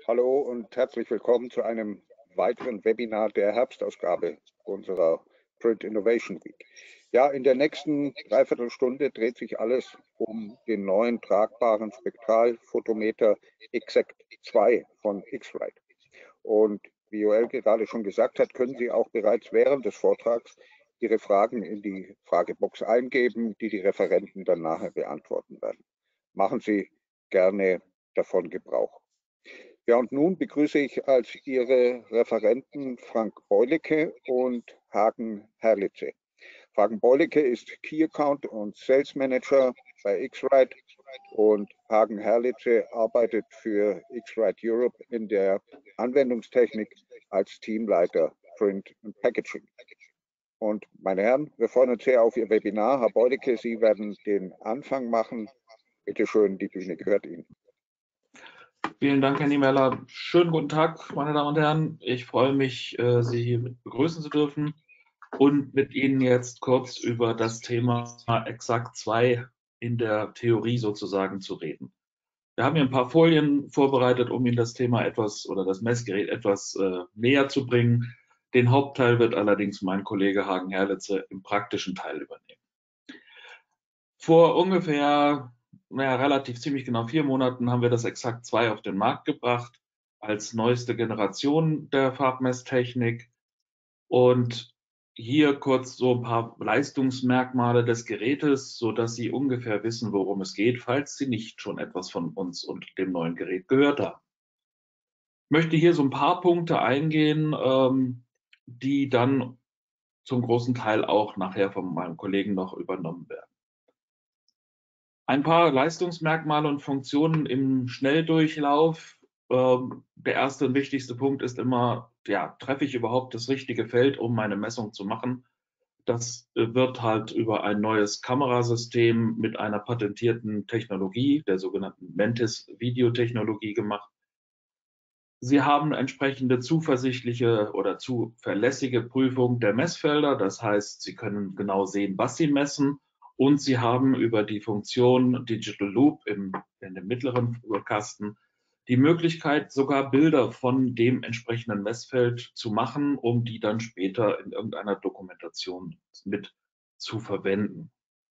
Hallo und herzlich willkommen zu einem weiteren Webinar der Herbstausgabe unserer Print Innovation Week. Ja, in der nächsten Dreiviertelstunde dreht sich alles um den neuen tragbaren Spektralphotometer Exact 2 von X-Rite. Und wie Joel gerade schon gesagt hat, können Sie auch bereits während des Vortrags Ihre Fragen in die Fragebox eingeben, die die Referenten dann nachher beantworten werden. Machen Sie gerne davon Gebrauch. Ja, und nun begrüße ich als Ihre Referenten Frank Beulicke und Hagen Herlitze. Frank Beulicke ist Key Account und Sales Manager bei X-Rite und Hagen Herlitze arbeitet für X-Rite Europe in der Anwendungstechnik als Teamleiter Print und Packaging. Und meine Herren, wir freuen uns sehr auf Ihr Webinar. Herr Beulicke, Sie werden den Anfang machen. Bitte schön, die Bühne gehört Ihnen. Vielen Dank, Herr Niemeller. Schönen guten Tag, meine Damen und Herren. Ich freue mich, Sie hier mit begrüßen zu dürfen und mit Ihnen jetzt kurz über das Thema Exact 2 in der Theorie sozusagen zu reden. Wir haben hier ein paar Folien vorbereitet, um Ihnen das Thema etwas oder das Messgerät etwas näher zu bringen. Den Hauptteil wird allerdings mein Kollege Hagen Herlitze im praktischen Teil übernehmen. Vor ungefähr relativ ziemlich genau 4 Monaten haben wir das Exact 2 auf den Markt gebracht als neueste Generation der Farbmesstechnik. Und hier kurz so ein paar Leistungsmerkmale des Gerätes, so dass Sie ungefähr wissen, worum es geht, falls Sie nicht schon etwas von uns und dem neuen Gerät gehört haben. Ich möchte hier so ein paar Punkte eingehen, die dann zum großen Teil auch nachher von meinem Kollegen noch übernommen werden. Ein paar Leistungsmerkmale und Funktionen im Schnelldurchlauf. Der erste und wichtigste Punkt ist immer, ja, treffe ich überhaupt das richtige Feld, um meine Messung zu machen? Das wird halt über ein neues Kamerasystem mit einer patentierten Technologie, der sogenannten Mantis-Videotechnologie gemacht. Sie haben entsprechende zuversichtliche oder zuverlässige Prüfung der Messfelder. Das heißt, Sie können genau sehen, was Sie messen. Und Sie haben über die Funktion Digital Loop in dem mittleren Kasten die Möglichkeit, sogar Bilder von dem entsprechenden Messfeld zu machen, um die dann später in irgendeiner Dokumentation mit zu verwenden.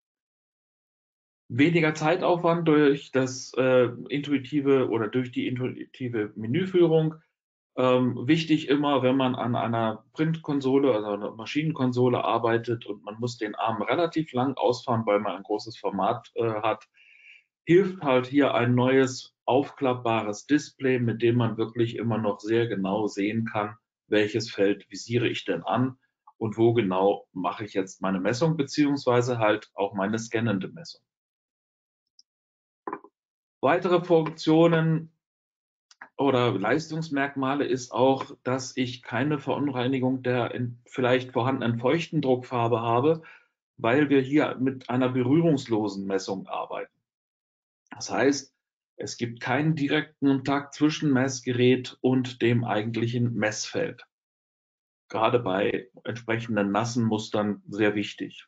Weniger Zeitaufwand durch das intuitive oder durch die intuitive Menüführung. Wichtig immer, wenn man an einer Printkonsole, also einer Maschinenkonsole arbeitet und man muss den Arm relativ lang ausfahren, weil man ein großes Format hat, hilft halt hier ein neues aufklappbares Display, mit dem man wirklich immer noch sehr genau sehen kann, welches Feld visiere ich denn an und wo genau mache ich jetzt meine Messung, beziehungsweise halt auch meine scannende Messung. Weitere Funktionen oder Leistungsmerkmale ist auch, dass ich keine Verunreinigung der vielleicht vorhandenen feuchten Druckfarbe habe, weil wir hier mit einer berührungslosen Messung arbeiten. Das heißt, es gibt keinen direkten Kontakt zwischen Messgerät und dem eigentlichen Messfeld. Gerade bei entsprechenden nassen Mustern sehr wichtig.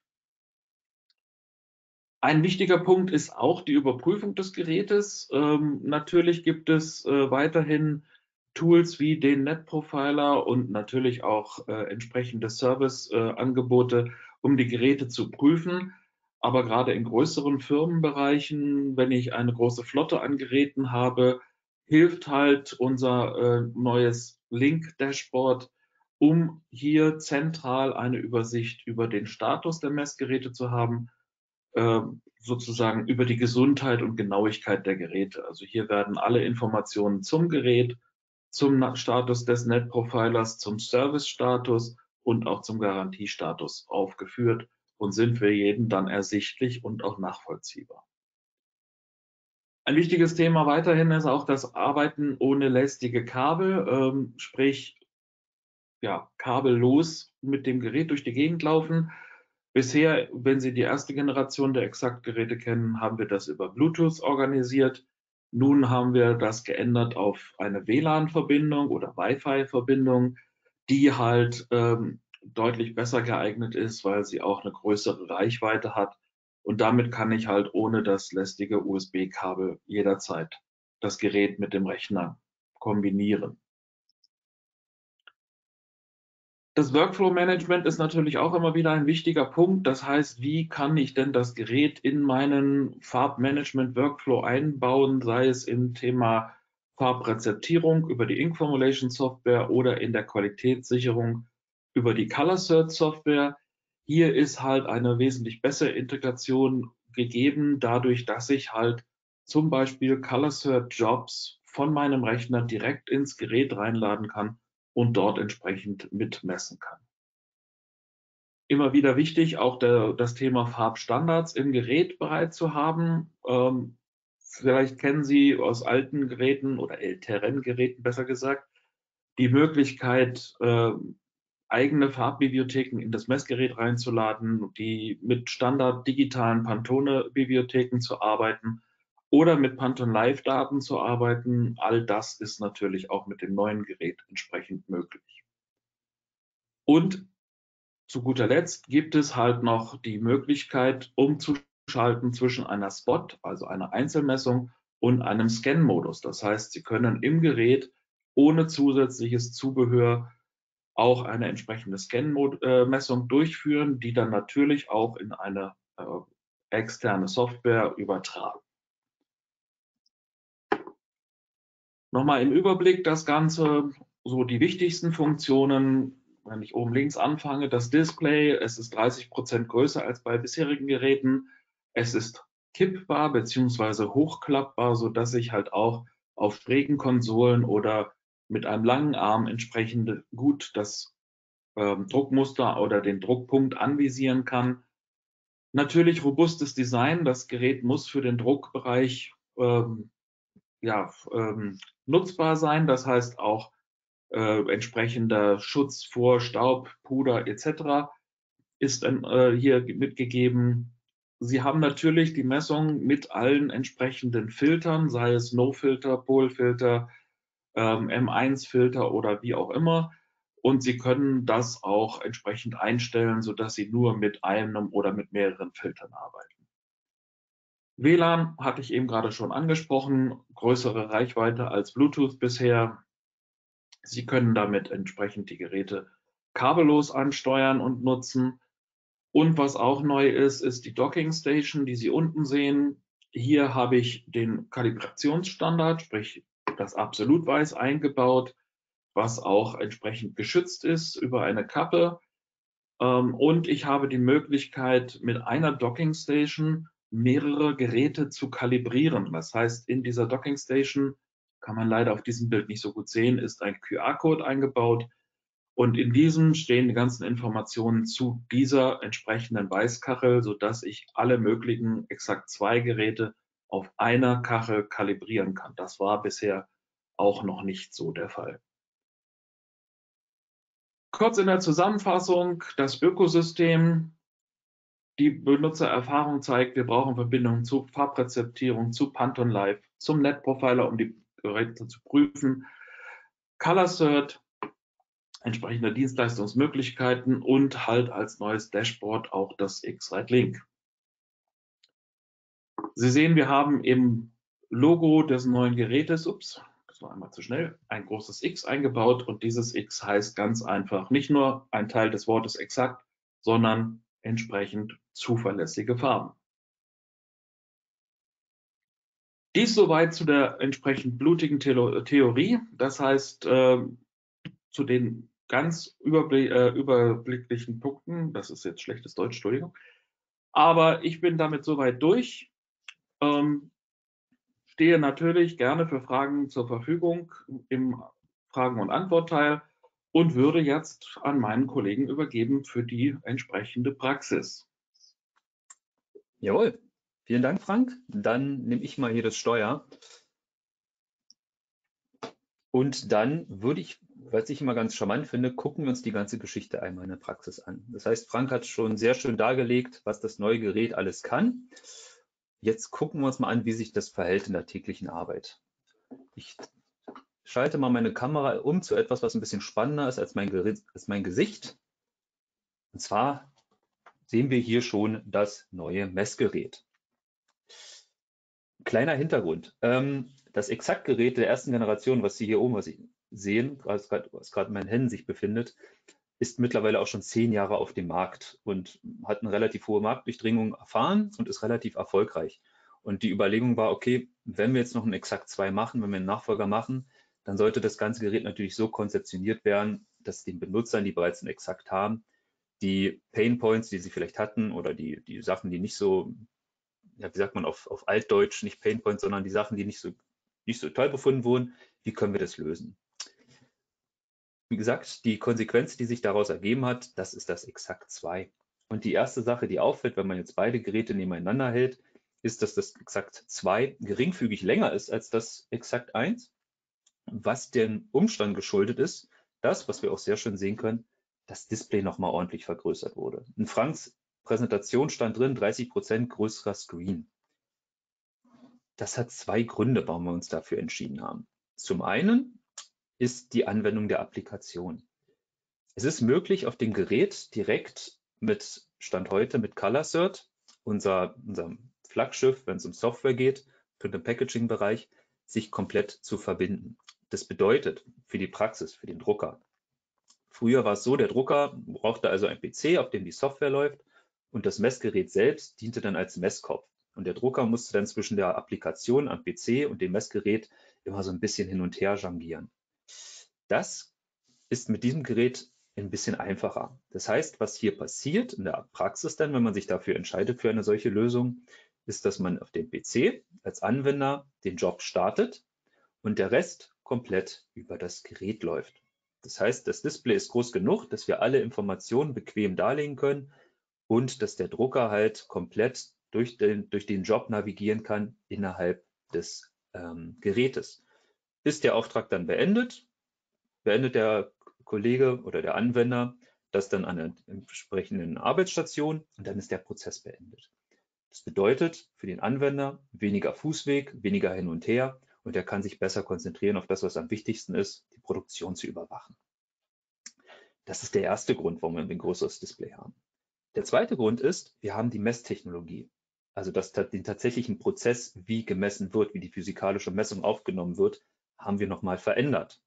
Ein wichtiger Punkt ist auch die Überprüfung des Gerätes. Natürlich gibt es weiterhin Tools wie den NetProfiler und natürlich auch entsprechende Serviceangebote, um die Geräte zu prüfen. Aber gerade in größeren Firmenbereichen, wenn ich eine große Flotte an Geräten habe, hilft halt unser neues Link-Dashboard, um hier zentral eine Übersicht über den Status der Messgeräte zu haben, sozusagen über die Gesundheit und Genauigkeit der Geräte. Also hier werden alle Informationen zum Gerät, zum Status des NetProfilers, zum Service-Status und auch zum Garantiestatus aufgeführt und sind für jeden dann ersichtlich und auch nachvollziehbar. Ein wichtiges Thema weiterhin ist auch das Arbeiten ohne lästige Kabel, sprich ja, kabellos mit dem Gerät durch die Gegend laufen. Bisher, wenn Sie die erste Generation der Exact-Geräte kennen, haben wir das über Bluetooth organisiert. Nun haben wir das geändert auf eine WLAN-Verbindung oder Wi-Fi-Verbindung, die halt deutlich besser geeignet ist, weil sie auch eine größere Reichweite hat. Und damit kann ich halt ohne das lästige USB-Kabel jederzeit das Gerät mit dem Rechner kombinieren. Das Workflow-Management ist natürlich auch immer wieder ein wichtiger Punkt. Das heißt, wie kann ich denn das Gerät in meinen Farbmanagement-Workflow einbauen, sei es im Thema Farbrezeptierung über die Ink Formulation Software oder in der Qualitätssicherung über die ColorCert Software. Hier ist halt eine wesentlich bessere Integration gegeben, dadurch, dass ich halt zum Beispiel ColorCert Jobs von meinem Rechner direkt ins Gerät reinladen kann und dort entsprechend mitmessen kann. Immer wieder wichtig, auch das Thema Farbstandards im Gerät bereit zu haben. Vielleicht kennen Sie aus alten Geräten oder älteren Geräten besser gesagt die Möglichkeit, eigene Farbbibliotheken in das Messgerät reinzuladen, die mit Standard digitalen Pantone-Bibliotheken zu arbeiten oder mit Pantone Live-Daten zu arbeiten. All das ist natürlich auch mit dem neuen Gerät entsprechend möglich. Und zu guter Letzt gibt es halt noch die Möglichkeit, umzuschalten zwischen einer Spot, also einer Einzelmessung, und einem Scan-Modus. Das heißt, Sie können im Gerät ohne zusätzliches Zubehör auch eine entsprechende Scan-Messung durchführen, die dann natürlich auch in eine externe Software übertragen. Nochmal im Überblick das Ganze, so die wichtigsten Funktionen. Wenn ich oben links anfange, das Display, es ist 30% größer als bei bisherigen Geräten. Es ist kippbar bzw. hochklappbar, sodass ich halt auch auf schrägen Konsolen oder mit einem langen Arm entsprechend gut das Druckmuster oder den Druckpunkt anvisieren kann. Natürlich robustes Design. Das Gerät muss für den Druckbereich nutzbar sein. Das heißt auch entsprechender Schutz vor Staub, Puder etc. ist hier mitgegeben. Sie haben natürlich die Messung mit allen entsprechenden Filtern, sei es No-Filter, Pol-Filter, M1-Filter oder wie auch immer. Und Sie können das auch entsprechend einstellen, sodass Sie nur mit einem oder mit mehreren Filtern arbeiten. WLAN hatte ich eben gerade schon angesprochen, größere Reichweite als Bluetooth bisher. Sie können damit entsprechend die Geräte kabellos ansteuern und nutzen. Und was auch neu ist, ist die Docking Station, die Sie unten sehen. Hier habe ich den Kalibrationsstandard, sprich das Absolut-Weiß eingebaut, was auch entsprechend geschützt ist über eine Kappe. Und ich habe die Möglichkeit, mit einer Docking Station mehrere Geräte zu kalibrieren. Das heißt, in dieser Docking Station, kann man leider auf diesem Bild nicht so gut sehen, ist ein QR-Code eingebaut. Und in diesem stehen die ganzen Informationen zu dieser entsprechenden Weißkachel, sodass ich alle möglichen exakt 2 Geräte auf einer Kachel kalibrieren kann. Das war bisher auch noch nicht so der Fall. Kurz in der Zusammenfassung, das Ökosystem. Die Benutzererfahrung zeigt, wir brauchen Verbindungen zu Farbrezeptierung, zu Pantone Live, zum NetProfiler, um die Geräte zu prüfen, ColorCert, entsprechende Dienstleistungsmöglichkeiten und halt als neues Dashboard auch das X-Rite Link. Sie sehen, wir haben im Logo des neuen Gerätes, das war einmal zu schnell, ein großes X eingebaut und dieses X heißt ganz einfach nicht nur ein Teil des Wortes exakt, sondern entsprechend zuverlässige Farben. Dies soweit zu der entsprechend blutigen Theorie, das heißt zu den ganz überblicklichen Punkten, das ist jetzt schlechtes Deutsch, Entschuldigung, aber ich bin damit soweit durch, stehe natürlich gerne für Fragen zur Verfügung im Fragen- und Antwortteil und würde jetzt an meinen Kollegen übergeben für die entsprechende Praxis. Jawohl, vielen Dank, Frank. Dann nehme ich mal hier das Steuer. Und dann würde ich, was ich immer ganz charmant finde, gucken wir uns die ganze Geschichte einmal in der Praxis an. Das heißt, Frank hat schon sehr schön dargelegt, was das neue Gerät alles kann. Jetzt gucken wir uns mal an, wie sich das verhält in der täglichen Arbeit. Ich schalte mal meine Kamera um zu etwas, was ein bisschen spannender ist als mein Gesicht. Und zwar sehen wir hier schon das neue Messgerät. Kleiner Hintergrund. Das Exaktgerät der ersten Generation, was Sie hier oben sehen, was gerade in meinen Händen sich befindet, ist mittlerweile auch schon 10 Jahre auf dem Markt und hat eine relativ hohe Marktdurchdringung erfahren und ist relativ erfolgreich. Und die Überlegung war, okay, wenn wir jetzt noch einen Exakt 2 machen, wenn wir einen Nachfolger machen, dann sollte das ganze Gerät natürlich so konzeptioniert werden, dass den Benutzern, die bereits einen Exakt haben, die Pain Points, die sie vielleicht hatten oder die Sachen, die nicht so, ja, wie sagt man auf Altdeutsch, nicht Pain Points, sondern die Sachen, die nicht so toll befunden wurden, wie können wir das lösen? Wie gesagt, die Konsequenz, die sich daraus ergeben hat, das ist das Exakt 2. Und die erste Sache, die auffällt, wenn man jetzt beide Geräte nebeneinander hält, ist, dass das Exakt 2 geringfügig länger ist als das Exakt 1, was dem Umstand geschuldet ist, dass, was wir auch sehr schön sehen können, das Display nochmal ordentlich vergrößert wurde. In Franks Präsentation stand drin 30% größerer Screen. Das hat 2 Gründe, warum wir uns dafür entschieden haben. Zum einen ist die Anwendung der Applikation. Es ist möglich, auf dem Gerät direkt mit Stand heute mit ColorCert, unserem Flaggschiff, wenn es um Software geht, für den Packaging-Bereich, sich komplett zu verbinden. Das bedeutet für die Praxis, für den Drucker. Früher war es so, der Drucker brauchte also einen PC, auf dem die Software läuft, und das Messgerät selbst diente dann als Messkopf. Und der Drucker musste dann zwischen der Applikation am PC und dem Messgerät immer so ein bisschen hin und her jonglieren. Das ist mit diesem Gerät ein bisschen einfacher. Das heißt, was hier passiert in der Praxis dann, wenn man sich dafür entscheidet für eine solche Lösung, ist, dass man auf dem PC als Anwender den Job startet und der Rest komplett über das Gerät läuft. Das heißt, das Display ist groß genug, dass wir alle Informationen bequem darlegen können und dass der Drucker halt komplett durch den Job navigieren kann innerhalb des Gerätes. Ist der Auftrag dann beendet der Kollege oder der Anwender das dann an der entsprechenden Arbeitsstation und dann ist der Prozess beendet. Das bedeutet für den Anwender weniger Fußweg, weniger hin und her und er kann sich besser konzentrieren auf das, was am wichtigsten ist, die Produktion zu überwachen. Das ist der erste Grund, warum wir ein größeres Display haben. Der zweite Grund ist, wir haben die Messtechnologie. Also den tatsächlichen Prozess, wie gemessen wird, wie die physikalische Messung aufgenommen wird, haben wir nochmal verändert.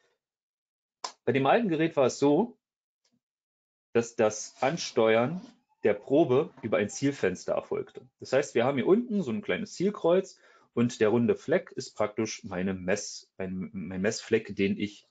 Bei dem alten Gerät war es so, dass das Ansteuern der Probe über ein Zielfenster erfolgte. Das heißt, wir haben hier unten so ein kleines Zielkreuz und der runde Fleck ist praktisch mein Messfleck, den ich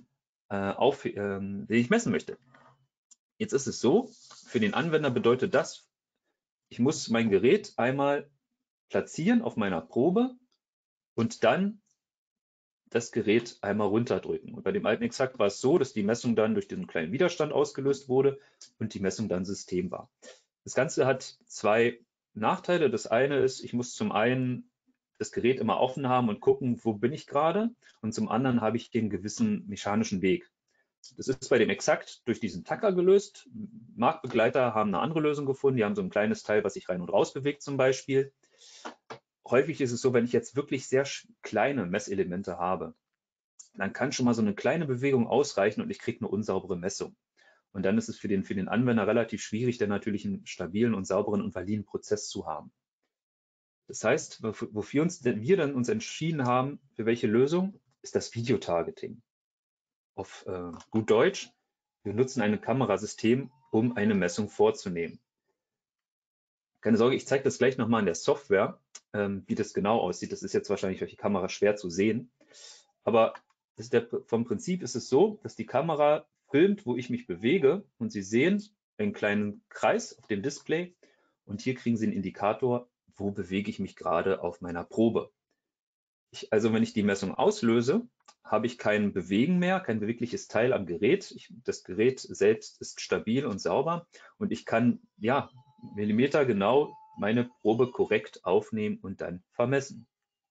messen möchte. Jetzt ist es so, für den Anwender bedeutet das, ich muss mein Gerät einmal platzieren auf meiner Probe und dann das Gerät einmal runterdrücken. Und bei dem alten Exakt war es so, dass die Messung dann durch diesen kleinen Widerstand ausgelöst wurde und die Messung dann System war. Das Ganze hat 2 Nachteile. Das eine ist, ich muss zum einen das Gerät immer offen haben und gucken, wo bin ich gerade, und zum anderen habe ich den gewissen mechanischen Weg. Das ist bei dem Exakt durch diesen Tacker gelöst. Marktbegleiter haben eine andere Lösung gefunden. Die haben so ein kleines Teil, was sich rein und raus bewegt zum Beispiel. Häufig ist es so, wenn ich jetzt wirklich sehr kleine Messelemente habe, dann kann schon mal so eine kleine Bewegung ausreichen und ich kriege eine unsaubere Messung. Und dann ist es für den Anwender relativ schwierig, dann natürlich einen stabilen und sauberen und validen Prozess zu haben. Das heißt, wofür wir dann uns entschieden haben, für welche Lösung, ist das Videotargeting. Auf gut Deutsch, wir nutzen ein Kamerasystem, um eine Messung vorzunehmen. Keine Sorge, ich zeige das gleich nochmal in der Software, wie das genau aussieht. Das ist jetzt wahrscheinlich durch die Kamera schwer zu sehen. Aber vom Prinzip ist es so, dass die Kamera filmt, wo ich mich bewege. Und Sie sehen einen kleinen Kreis auf dem Display. Und hier kriegen Sie einen Indikator, wo bewege ich mich gerade auf meiner Probe. Also wenn ich die Messung auslöse, habe ich kein Bewegen mehr, kein bewegliches Teil am Gerät. Das Gerät selbst ist stabil und sauber und ich kann ja millimetergenau meine Probe korrekt aufnehmen und dann vermessen.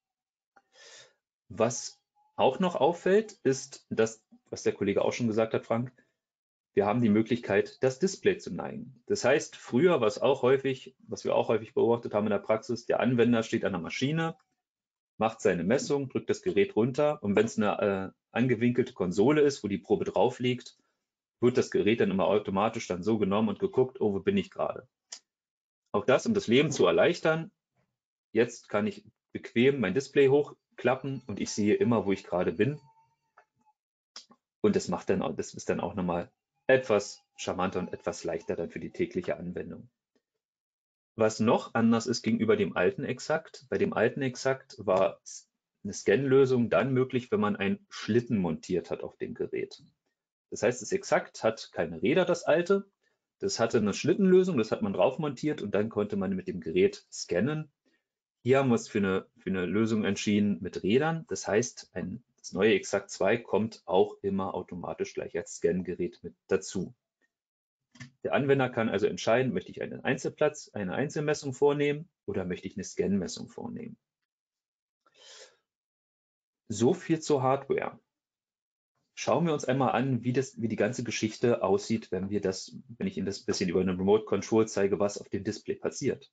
Was auch noch auffällt, ist das, was der Kollege auch schon gesagt hat, Frank, wir haben die Möglichkeit, das Display zu neigen. Das heißt, früher war es auch häufig, was wir auch häufig beobachtet haben in der Praxis, der Anwender steht an der Maschine, macht seine Messung, drückt das Gerät runter und wenn es eine angewinkelte Konsole ist, wo die Probe drauf liegt, wird das Gerät dann immer automatisch dann so genommen und geguckt, oh, wo bin ich gerade? Auch das, um das Leben zu erleichtern, jetzt kann ich bequem mein Display klappen und ich sehe immer, wo ich gerade bin. Und das ist dann auch nochmal etwas charmanter und etwas leichter dann für die tägliche Anwendung. Was noch anders ist gegenüber dem alten Exakt, bei dem alten Exakt war eine Scan-Lösung dann möglich, wenn man einen Schlitten montiert hat auf dem Gerät. Das heißt, das Exakt hat keine Räder, das alte. Das hatte eine Schlittenlösung, das hat man drauf montiert und dann konnte man mit dem Gerät scannen. Hier haben wir uns für eine Lösung entschieden mit Rädern. Das heißt, das neue Exakt 2 kommt auch immer automatisch gleich als Scan-Gerät mit dazu. Der Anwender kann also entscheiden, möchte ich einen Einzelplatz, eine Einzelmessung vornehmen oder möchte ich eine Scan-Messung vornehmen. So viel zur Hardware. Schauen wir uns einmal an, wie die ganze Geschichte aussieht, wenn ich Ihnen das ein bisschen über eine Remote Control zeige, was auf dem Display passiert.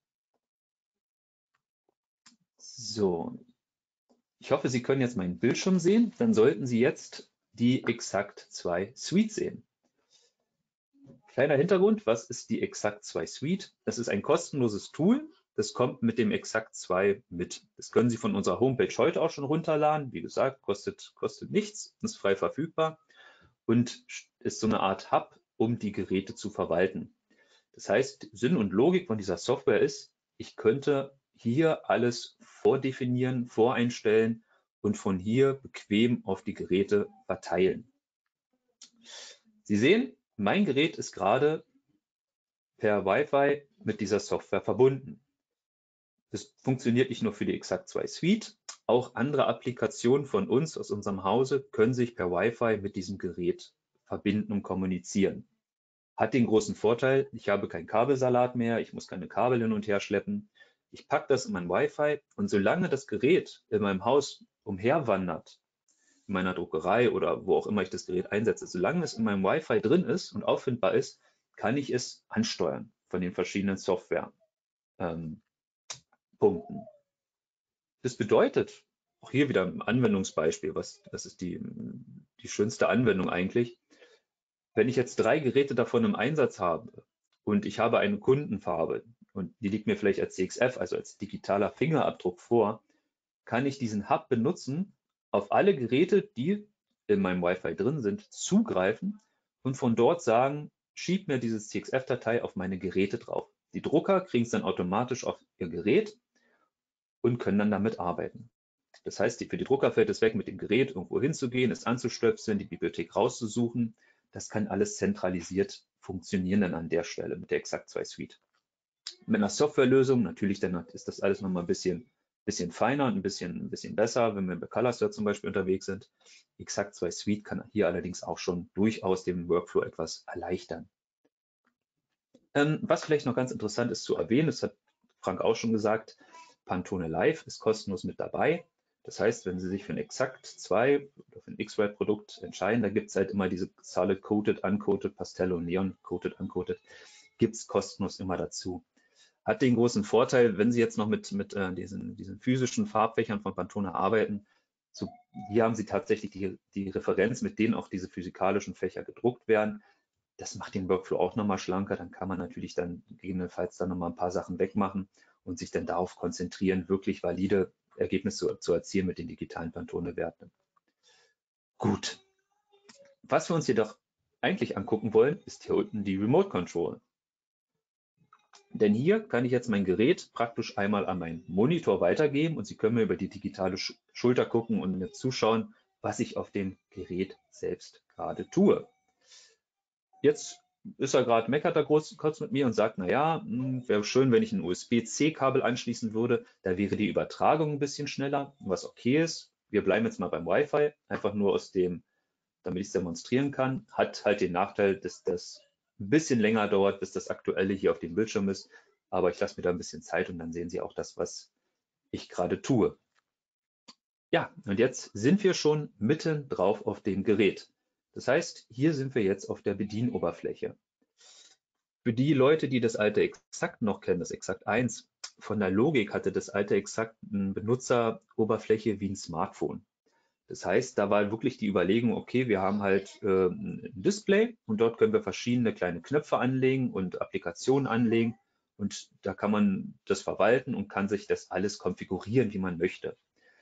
So, ich hoffe, Sie können jetzt meinen Bildschirm sehen. Dann sollten Sie jetzt die Exakt 2 Suite sehen. Kleiner Hintergrund, was ist die Exakt 2 Suite? Das ist ein kostenloses Tool, das kommt mit dem Exakt 2 mit. Das können Sie von unserer Homepage heute auch schon runterladen. Wie gesagt, kostet nichts, ist frei verfügbar und ist so eine Art Hub, um die Geräte zu verwalten. Das heißt, Sinn und Logik von dieser Software ist, ich könnte hier alles vordefinieren, voreinstellen und von hier bequem auf die Geräte verteilen. Sie sehen, mein Gerät ist gerade per Wi-Fi mit dieser Software verbunden. Das funktioniert nicht nur für die Exakt 2 Suite, auch andere Applikationen von uns aus unserem Hause können sich per Wi-Fi mit diesem Gerät verbinden und kommunizieren. Hat den großen Vorteil, ich habe keinen Kabelsalat mehr, ich muss keine Kabel hin und her schleppen. Ich packe das in mein Wi-Fi und solange das Gerät in meinem Haus umherwandert, in meiner Druckerei oder wo auch immer ich das Gerät einsetze, solange es in meinem Wi-Fi drin ist und auffindbar ist, kann ich es ansteuern von den verschiedenen Software-Punkten. Das bedeutet, auch hier wieder ein Anwendungsbeispiel, das ist die schönste Anwendung eigentlich. Wenn ich jetzt 3 Geräte davon im Einsatz habe und ich habe eine Kundenfarbe und die liegt mir vielleicht als CXF, also als digitaler Fingerabdruck vor, kann ich diesen Hub benutzen, auf alle Geräte, die in meinem Wi-Fi drin sind, zugreifen und von dort sagen, schieb mir diese CXF-Datei auf meine Geräte drauf. Die Drucker kriegen es dann automatisch auf ihr Gerät und können dann damit arbeiten. Das heißt, für die Drucker fällt es weg, mit dem Gerät irgendwo hinzugehen, es anzustöpseln, die Bibliothek rauszusuchen. Das kann alles zentralisiert funktionieren dann an der Stelle mit der Exakt 2 Suite. Mit einer Softwarelösung, natürlich dann ist das alles nochmal ein bisschen feiner und ein bisschen besser, wenn wir bei ColorStore zum Beispiel unterwegs sind. Exakt 2 Suite kann hier allerdings auch schon durchaus den Workflow etwas erleichtern. Was vielleicht noch ganz interessant ist zu erwähnen, das hat Frank auch schon gesagt, Pantone Live ist kostenlos mit dabei. Das heißt, wenn Sie sich für ein Exakt 2 oder für ein X-Ray-Produkt entscheiden, da gibt es halt immer diese Solid Coated, Uncoated, Pastello, Neon Coated, Uncoated, gibt es kostenlos immer dazu. Hat den großen Vorteil, wenn Sie jetzt noch mit diesen physischen Farbfächern von Pantone arbeiten, hier haben Sie tatsächlich die Referenz, mit denen auch diese physikalischen Fächer gedruckt werden. Das macht den Workflow auch nochmal schlanker. Dann kann man natürlich dann gegebenenfalls dann nochmal ein paar Sachen wegmachen und sich dann darauf konzentrieren, wirklich valide Ergebnisse zu erzielen mit den digitalen Pantone-Werten. Gut. Was wir uns jedoch eigentlich angucken wollen, ist hier unten die Remote Control. Denn hier kann ich jetzt mein Gerät praktisch einmal an meinen Monitor weitergeben und Sie können mir über die digitale Schulter gucken und mir zuschauen, was ich auf dem Gerät selbst gerade tue. Jetzt meckert er kurz mit mir und sagt, naja, wäre schön, wenn ich ein USB-C-Kabel anschließen würde, da wäre die Übertragung ein bisschen schneller, was okay ist. Wir bleiben jetzt mal beim Wi-Fi, einfach nur damit ich es demonstrieren kann. Hat halt den Nachteil, dass das ein bisschen länger dauert, bis das Aktuelle hier auf dem Bildschirm ist, aber ich lasse mir da ein bisschen Zeit und dann sehen Sie auch das, was ich gerade tue. Ja, und jetzt sind wir schon mitten drauf auf dem Gerät. Das heißt, hier sind wir jetzt auf der Bedienoberfläche. Für die Leute, die das alte Exakt noch kennen, das Exakt 1, von der Logik hatte das alte Exakt eine Benutzeroberfläche wie ein Smartphone. Das heißt, da war wirklich die Überlegung, okay, wir haben halt ein Display und dort können wir verschiedene kleine Knöpfe anlegen und Applikationen anlegen und da kann man das verwalten und kann sich das alles konfigurieren, wie man möchte.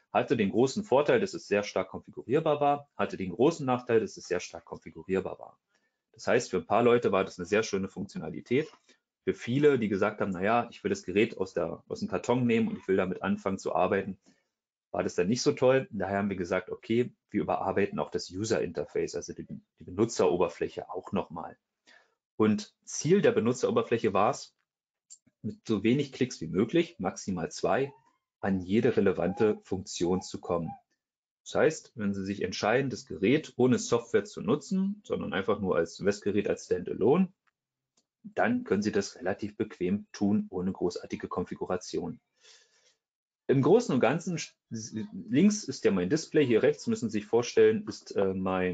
Hatte den großen Vorteil, dass es sehr stark konfigurierbar war, hatte den großen Nachteil, dass es sehr stark konfigurierbar war. Das heißt, für ein paar Leute war das eine sehr schöne Funktionalität. Für viele, die gesagt haben, naja, ich will das Gerät aus dem Karton nehmen und ich will damit anfangen zu arbeiten, war das dann nicht so toll. Daher haben wir gesagt, okay, wir überarbeiten auch das User Interface, also die Benutzeroberfläche auch nochmal. Und Ziel der Benutzeroberfläche war es, mit so wenig Klicks wie möglich, maximal 2, an jede relevante Funktion zu kommen. Das heißt, wenn Sie sich entscheiden, das Gerät ohne Software zu nutzen, sondern einfach nur als Messgerät, als Standalone, dann können Sie das relativ bequem tun, ohne großartige Konfiguration. Im Großen und Ganzen, links ist ja mein Display, hier rechts müssen Sie sich vorstellen, ist der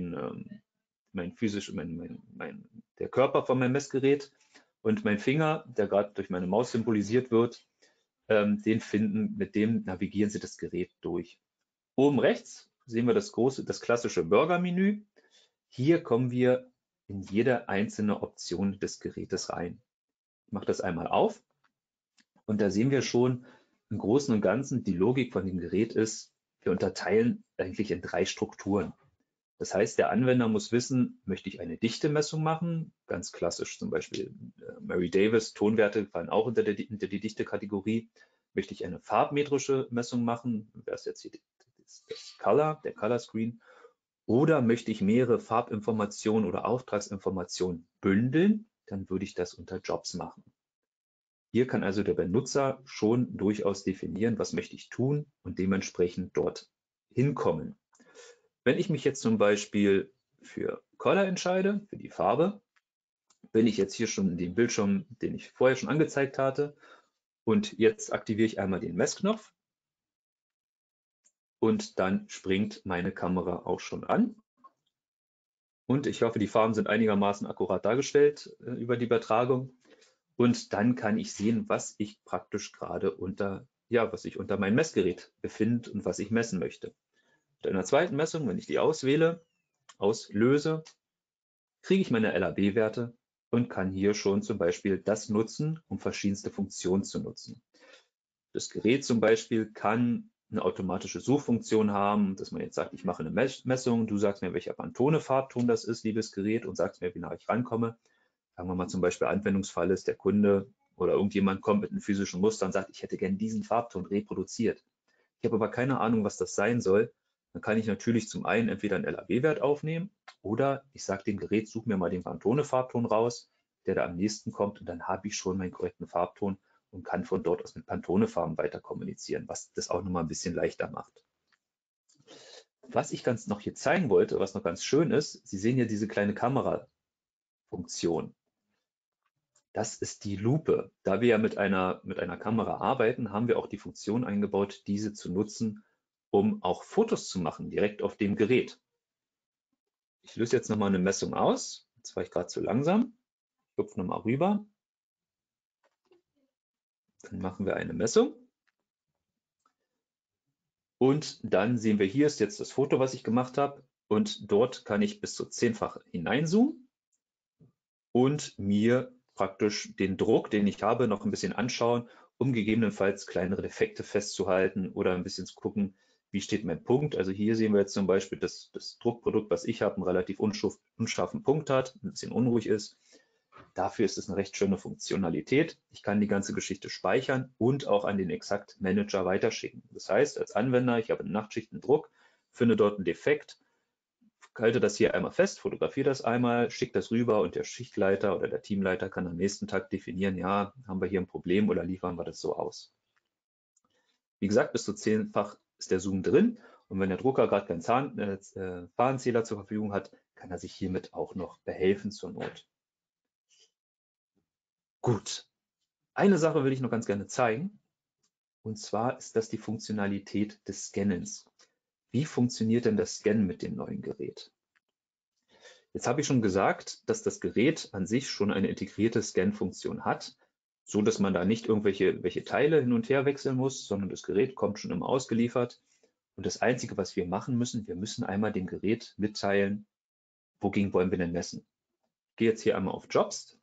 Körper von meinem Messgerät und mein Finger, der gerade durch meine Maus symbolisiert wird, mit dem navigieren Sie das Gerät durch. Oben rechts sehen wir das klassische Burger-Menü. Hier kommen wir in jede einzelne Option des Gerätes rein. Ich mache das einmal auf und da sehen wir schon im Großen und Ganzen, die Logik von dem Gerät ist, wir unterteilen eigentlich in 3 Strukturen. Das heißt, der Anwender muss wissen, möchte ich eine Dichtemessung machen? Ganz klassisch zum Beispiel Mary Davis, Tonwerte fallen auch unter die Dichte-Kategorie. Möchte ich eine farbmetrische Messung machen? Wäre es jetzt hier der Color Screen. Oder möchte ich mehrere Farbinformationen oder Auftragsinformationen bündeln? Dann würde ich das unter Jobs machen. Hier kann also der Benutzer schon durchaus definieren, was möchte ich tun und dementsprechend dort hinkommen. Wenn ich mich jetzt zum Beispiel für Color entscheide, für die Farbe, bin ich jetzt hier schon in dem Bildschirm, den ich vorher schon angezeigt hatte. Und jetzt aktiviere ich einmal den Messknopf. Und dann springt meine Kamera auch schon an. Und ich hoffe, die Farben sind einigermaßen akkurat dargestellt über die Übertragung. Und dann kann ich sehen, was ich praktisch gerade unter meinem Messgerät befinde und was ich messen möchte. Mit einer zweiten Messung, wenn ich die auslöse, kriege ich meine LAB-Werte und kann hier schon zum Beispiel das nutzen, um verschiedenste Funktionen zu nutzen. Das Gerät zum Beispiel kann eine automatische Suchfunktion haben, dass man jetzt sagt, ich mache eine Messung, du sagst mir, welcher Pantone-Farbton das ist, liebes Gerät, und sagst mir, wie nah ich rankomme. Sagen wir mal zum Beispiel, Anwendungsfall ist, der Kunde oder irgendjemand kommt mit einem physischen Muster und sagt, ich hätte gerne diesen Farbton reproduziert. Ich habe aber keine Ahnung, was das sein soll. Dann kann ich natürlich zum einen entweder einen LAB-Wert aufnehmen oder ich sage dem Gerät, such mir mal den Pantone-Farbton raus, der da am nächsten kommt, und dann habe ich schon meinen korrekten Farbton und kann von dort aus mit Pantone-Farben weiter kommunizieren, was das auch nochmal ein bisschen leichter macht. Was ich noch hier zeigen wollte, was noch ganz schön ist, Sie sehen ja diese kleine Kamerafunktion. Das ist die Lupe. Da wir ja mit einer Kamera arbeiten, haben wir auch die Funktion eingebaut, diese zu nutzen, um auch Fotos zu machen, direkt auf dem Gerät. Ich löse jetzt nochmal eine Messung aus. Jetzt war ich gerade zu langsam. Ich hüpfe nochmal rüber. Dann machen wir eine Messung. Und dann sehen wir, hier ist jetzt das Foto, was ich gemacht habe. Und dort kann ich bis zu 10-fach hineinzoomen und mir praktisch den Druck, den ich habe, noch ein bisschen anschauen, um gegebenenfalls kleinere Defekte festzuhalten oder ein bisschen zu gucken, wie steht mein Punkt. Also hier sehen wir jetzt zum Beispiel, dass das Druckprodukt, was ich habe, einen relativ unscharfen Punkt hat, ein bisschen unruhig ist. Dafür ist es eine recht schöne Funktionalität. Ich kann die ganze Geschichte speichern und auch an den Exakt Manager weiterschicken. Das heißt, als Anwender, ich habe eine Nachtschicht einen Druck, finde dort einen Defekt, halte das hier einmal fest, fotografiere das einmal, schicke das rüber und der Schichtleiter oder der Teamleiter kann am nächsten Tag definieren, ja, haben wir hier ein Problem oder liefern wir das so aus. Wie gesagt, bis zu 10-fach ist der Zoom drin und wenn der Drucker gerade keinen Fahrenzähler zur Verfügung hat, kann er sich hiermit auch noch behelfen zur Not. Gut, eine Sache will ich noch ganz gerne zeigen, und zwar ist das die Funktionalität des Scannens. Wie funktioniert denn das Scannen mit dem neuen Gerät? Jetzt habe ich schon gesagt, dass das Gerät an sich schon eine integrierte Scan-Funktion hat, so dass man da nicht welche Teile hin und her wechseln muss, sondern das Gerät kommt schon immer ausgeliefert. Und das Einzige, was wir machen müssen, wir müssen einmal dem Gerät mitteilen, wogegen wollen wir denn messen. Ich gehe jetzt hier einmal auf Jobs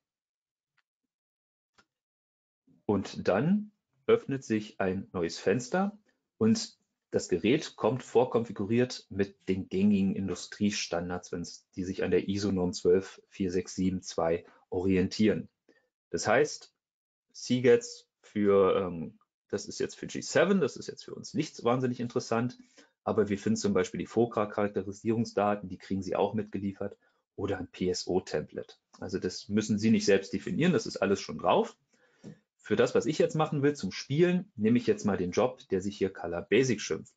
und dann öffnet sich ein neues Fenster und das Gerät kommt vorkonfiguriert mit den gängigen Industriestandards, die sich an der ISO-Norm 124672 orientieren. Das heißt, CGATS das ist jetzt für G7, das ist jetzt für uns nicht wahnsinnig interessant, aber wir finden zum Beispiel die FOCA-Charakterisierungsdaten, die kriegen Sie auch mitgeliefert, oder ein PSO-Template. Also das müssen Sie nicht selbst definieren, das ist alles schon drauf. Für das, was ich jetzt machen will, zum Spielen, nehme ich jetzt mal den Job, der sich hier Color Basic schimpft.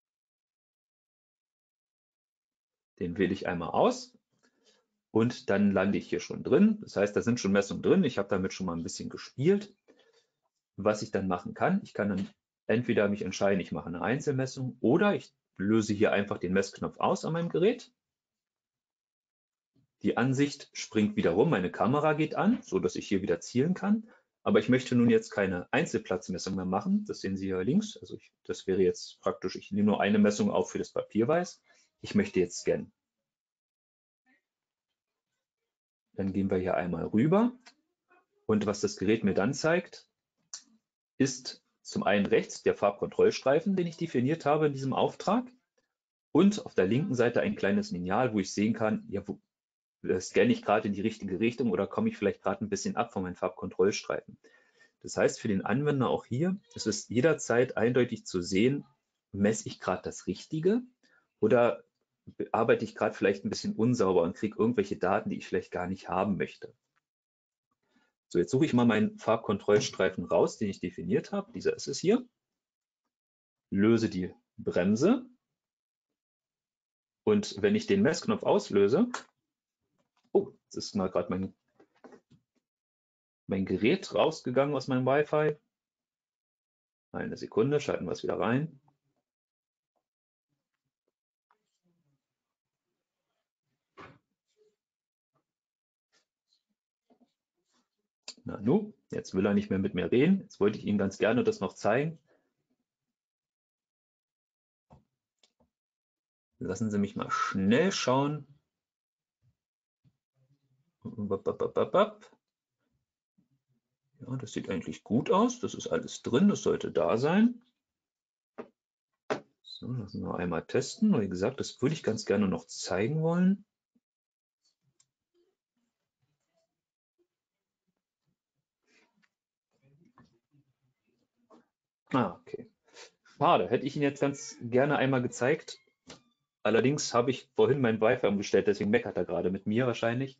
Den wähle ich einmal aus und dann lande ich hier schon drin. Das heißt, da sind schon Messungen drin. Ich habe damit schon mal ein bisschen gespielt. Was ich dann machen kann, ich kann dann entweder mich entscheiden, ich mache eine Einzelmessung oder ich löse hier einfach den Messknopf aus an meinem Gerät. Die Ansicht springt wieder rum, meine Kamera geht an, so dass ich hier wieder zielen kann. Aber ich möchte nun jetzt keine Einzelplatzmessung mehr machen. Das sehen Sie hier links. Also das wäre jetzt praktisch, ich nehme nur eine Messung auf für das Papierweiß. Ich möchte jetzt scannen. Dann gehen wir hier einmal rüber. Und was das Gerät mir dann zeigt, ist zum einen rechts der Farbkontrollstreifen, den ich definiert habe in diesem Auftrag. Und auf der linken Seite ein kleines Lineal, wo ich sehen kann, ja, wo scanne ich gerade in die richtige Richtung oder komme ich vielleicht gerade ein bisschen ab von meinen Farbkontrollstreifen. Das heißt für den Anwender auch hier, es ist jederzeit eindeutig zu sehen, messe ich gerade das Richtige oder arbeite ich gerade vielleicht ein bisschen unsauber und kriege irgendwelche Daten, die ich vielleicht gar nicht haben möchte. So, jetzt suche ich mal meinen Farbkontrollstreifen raus, den ich definiert habe. Dieser ist es hier. Löse die Bremse. Und wenn ich den Messknopf auslöse, oh, jetzt ist mal gerade mein Gerät rausgegangen aus meinem Wi-Fi. Eine Sekunde, schalten wir es wieder rein. Na nu, jetzt will er nicht mehr mit mir reden. Jetzt wollte ich Ihnen ganz gerne das noch zeigen. Lassen Sie mich mal schnell schauen. Ja, das sieht eigentlich gut aus. Das ist alles drin. Das sollte da sein. So, lassen wir einmal testen. Wie gesagt, das würde ich ganz gerne noch zeigen wollen. Okay. Schade, hätte ich Ihnen jetzt ganz gerne einmal gezeigt. Allerdings habe ich vorhin mein Wi-Fi umgestellt, deswegen meckert er gerade mit mir wahrscheinlich.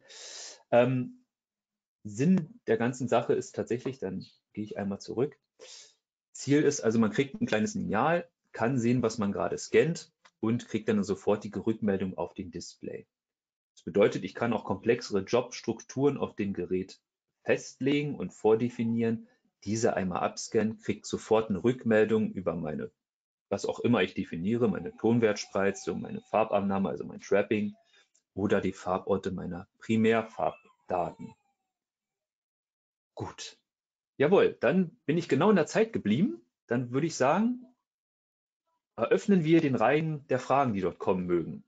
Sinn der ganzen Sache ist tatsächlich, dann gehe ich einmal zurück. Ziel ist also, man kriegt ein kleines Lineal, kann sehen, was man gerade scannt und kriegt dann eine sofortige Rückmeldung auf den Display. Das bedeutet, ich kann auch komplexere Jobstrukturen auf dem Gerät festlegen und vordefinieren, diese einmal abscannen, kriegt sofort eine Rückmeldung über meine, was auch immer ich definiere, meine Tonwertspreizung, meine Farbannahme, also mein Trapping oder die Farborte meiner Primärfarbdaten. Gut, jawohl, dann bin ich genau in der Zeit geblieben. Dann würde ich sagen, eröffnen wir den Reigen der Fragen, die dort kommen mögen.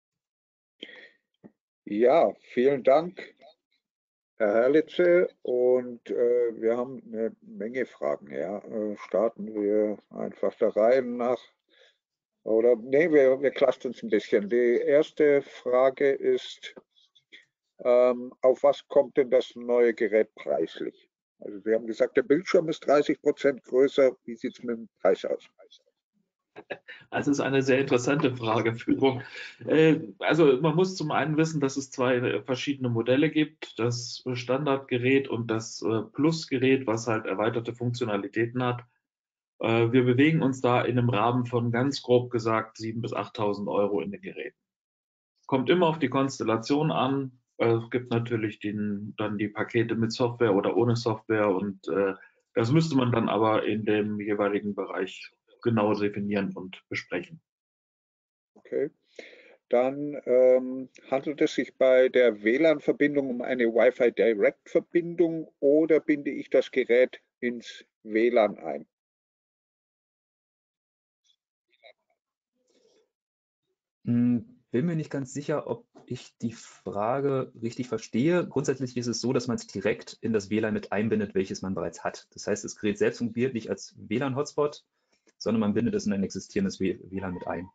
Ja, vielen Dank, Herr Herlitze. Und wir haben eine Menge Fragen. Ja. Starten wir einfach der Reihe nach. Oder nee, wir clustern es ein bisschen. Die erste Frage ist, auf was kommt denn das neue Gerät preislich? Also Sie haben gesagt, der Bildschirm ist 30% größer. Wie sieht es mit dem Preis aus? Das ist eine sehr interessante Frageführung. Also man muss zum einen wissen, dass es zwei verschiedene Modelle gibt. Das Standardgerät und das Plus-Gerät, was halt erweiterte Funktionalitäten hat. Wir bewegen uns da in einem Rahmen von ganz grob gesagt 7.000 bis 8.000 Euro in den Geräten. Kommt immer auf die Konstellation an. Es gibt natürlich dann die Pakete mit Software oder ohne Software und das müsste man dann aber in dem jeweiligen Bereich genau definieren und besprechen. Okay. Dann handelt es sich bei der WLAN-Verbindung um eine Wi-Fi Direct-Verbindung oder binde ich das Gerät ins WLAN ein? Bin mir nicht ganz sicher, ob ich die Frage richtig verstehe. Grundsätzlich ist es so, dass man es direkt in das WLAN mit einbindet, welches man bereits hat. Das heißt, das Gerät selbst fungiert nicht als WLAN-Hotspot, sondern man bindet es in ein existierendes WLAN mit ein.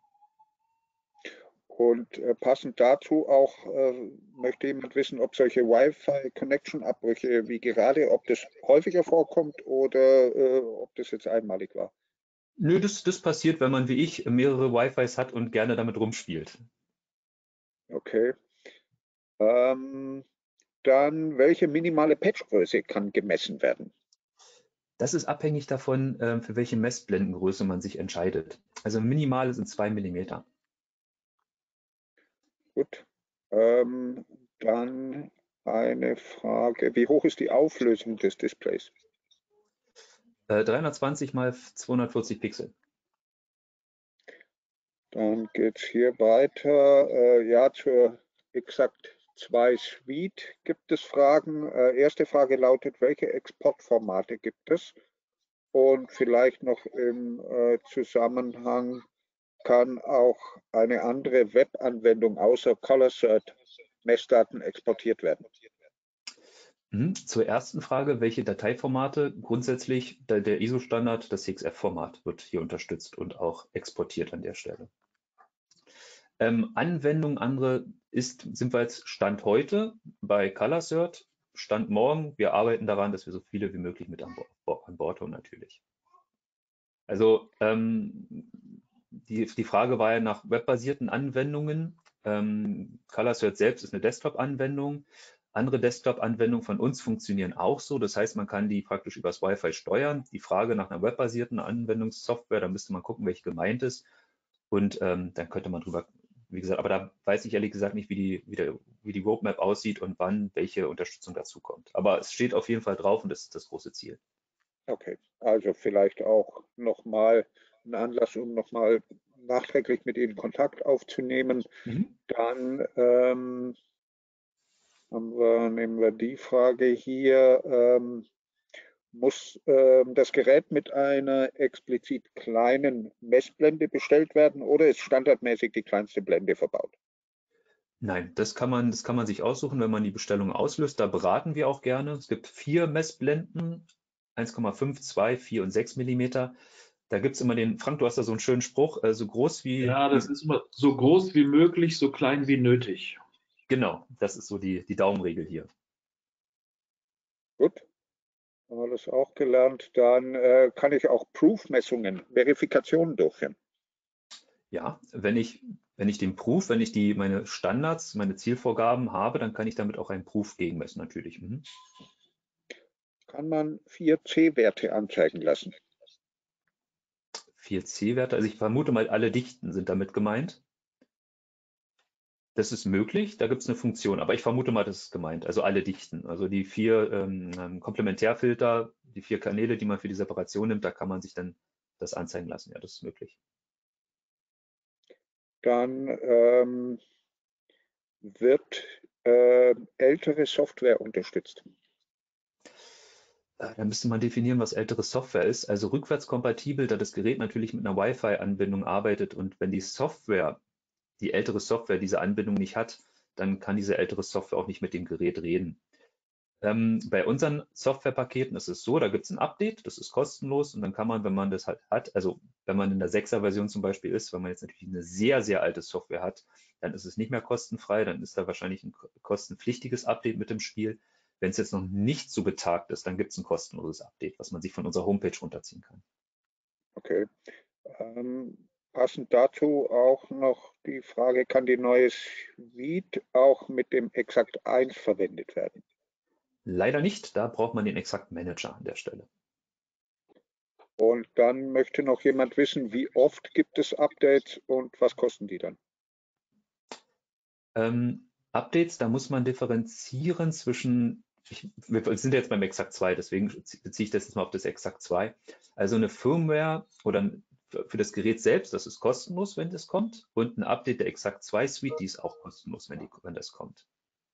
Und passend dazu auch möchte jemand wissen, ob solche Wi-Fi-Connection-Abbrüche wie gerade, ob das häufiger vorkommt oder ob das jetzt einmalig war. Nö, das passiert, wenn man wie ich mehrere Wi-Fis hat und gerne damit rumspielt. Okay. Dann, welche minimale Patchgröße kann gemessen werden? Das ist abhängig davon, für welche Messblendengröße man sich entscheidet. Also minimal sind 2 mm. Gut. Dann eine Frage. Wie hoch ist die Auflösung des Displays? 320 mal 240 Pixel. Dann geht es hier weiter. Ja, zur Exakt 2 Suite gibt es Fragen. Erste Frage lautet, welche Exportformate gibt es? Und vielleicht noch im Zusammenhang, kann auch eine andere Webanwendung außer ColorCert Messdaten exportiert werden? Zur ersten Frage, welche Dateiformate? Grundsätzlich der ISO-Standard, das CXF-Format wird hier unterstützt und auch exportiert an der Stelle. Anwendung andere sind wir jetzt Stand heute bei ColorCert, Stand morgen. Wir arbeiten daran, dass wir so viele wie möglich mit an Bord haben natürlich. Also die Frage war ja nach webbasierten Anwendungen. ColorCert selbst ist eine Desktop-Anwendung. Andere Desktop-Anwendungen von uns funktionieren auch so. Das heißt, man kann die praktisch übers Wi-Fi steuern. Die Frage nach einer webbasierten Anwendungssoftware, da müsste man gucken, welche gemeint ist. Und dann könnte man drüber, wie gesagt, aber da weiß ich ehrlich gesagt nicht, wie die Roadmap aussieht und wann welche Unterstützung dazu kommt. Aber es steht auf jeden Fall drauf und das ist das große Ziel. Okay, also vielleicht auch nochmal ein Anlass, um nochmal nachträglich mit Ihnen Kontakt aufzunehmen. Dann nehmen wir die Frage hier. Muss das Gerät mit einer explizit kleinen Messblende bestellt werden oder ist standardmäßig die kleinste Blende verbaut? Nein, das kann man sich aussuchen, wenn man die Bestellung auslöst. Da beraten wir auch gerne. Es gibt 4 Messblenden, 1,5, 2, 4 und 6 Millimeter. Da gibt es immer den, Frank, du hast da so einen schönen Spruch, so groß wie... Ja, das ist immer so groß wie möglich, so klein wie nötig. Genau, das ist so die Daumenregel hier. Gut, haben wir das auch gelernt. Dann kann ich auch Proof-Messungen, Verifikationen durchführen. Ja, wenn ich meine Standards, meine Zielvorgaben habe, dann kann ich damit auch einen Proof gegenmessen, natürlich. Kann man 4C-Werte anzeigen lassen? 4C-Werte, also ich vermute mal, alle Dichten sind damit gemeint. Das ist möglich, da gibt es eine Funktion, aber ich vermute mal, das ist gemeint, also alle Dichten. Also die 4 Komplementärfilter, die 4 Kanäle, die man für die Separation nimmt, da kann man sich dann das anzeigen lassen. Ja, das ist möglich. Dann wird ältere Software unterstützt. Da müsste man definieren, was ältere Software ist. Also rückwärtskompatibel, da das Gerät natürlich mit einer Wi-Fi-Anbindung arbeitet und wenn die ältere Software diese Anbindung nicht hat, dann kann diese ältere Software auch nicht mit dem Gerät reden. Bei unseren Softwarepaketen ist es so, da gibt es ein Update, das ist kostenlos und dann kann man, wenn man das halt hat, also wenn man in der 6er-Version zum Beispiel ist, wenn man jetzt natürlich eine sehr, sehr alte Software hat, dann ist es nicht mehr kostenfrei, dann ist da wahrscheinlich ein kostenpflichtiges Update mit dem Spiel. Wenn es jetzt noch nicht so betagt ist, dann gibt es ein kostenloses Update, was man sich von unserer Homepage runterziehen kann. Okay. Passend dazu auch noch die Frage, kann die neue Suite auch mit dem Exakt 1 verwendet werden? Leider nicht, da braucht man den Exakt Manager an der Stelle. Und dann möchte noch jemand wissen, wie oft gibt es Updates und was kosten die dann? Updates, da muss man differenzieren zwischen, wir sind jetzt beim Exakt 2, deswegen beziehe ich das jetzt mal auf das Exakt 2. Also eine Firmware oder für das Gerät selbst, das ist kostenlos, wenn das kommt, und ein Update der Exakt 2 Suite, die ist auch kostenlos, wenn das kommt.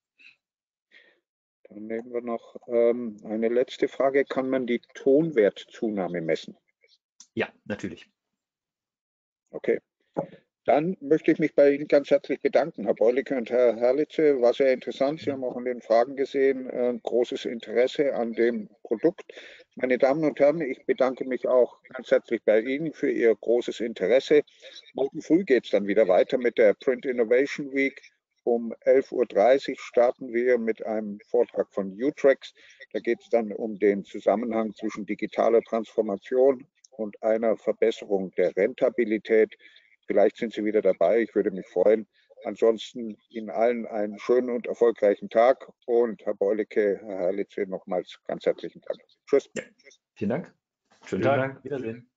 Dann nehmen wir noch eine letzte Frage. Kann man die Tonwertzunahme messen? Ja, natürlich. Okay. Dann möchte ich mich bei Ihnen ganz herzlich bedanken, Herr Beulicke und Herr Herlitze. War sehr interessant. Sie haben auch in den Fragen gesehen, großes Interesse an dem Produkt. Meine Damen und Herren, ich bedanke mich auch ganz herzlich bei Ihnen für Ihr großes Interesse. Morgen früh geht es dann wieder weiter mit der Print Innovation Week. Um 11:30 Uhr starten wir mit einem Vortrag von Utrex. Da geht es dann um den Zusammenhang zwischen digitaler Transformation und einer Verbesserung der Rentabilität. Vielleicht sind Sie wieder dabei, ich würde mich freuen. Ansonsten Ihnen allen einen schönen und erfolgreichen Tag und Herr Beulicke, Herr Herlitz, nochmals ganz herzlichen Dank. Tschüss. Ja, vielen Dank. Schönen Vielen Tag. Dank. Wiedersehen.